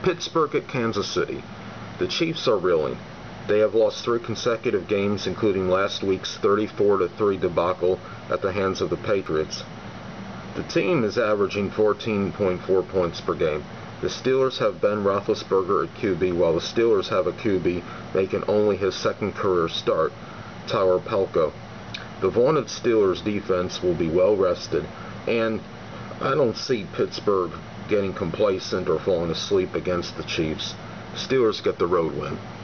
Pittsburgh at Kansas City. The Chiefs are reeling. They have lost 3 consecutive games, including last week's 34-3 debacle at the hands of the Patriots. The team is averaging 14.4 points per game. The Steelers have Ben Roethlisberger at QB, while the Steelers have a QB making only his second career start, Tyler Pelko. The vaunted Steelers defense will be well rested, and I don't see Pittsburgh getting complacent or falling asleep against the Chiefs. Steelers get the road win.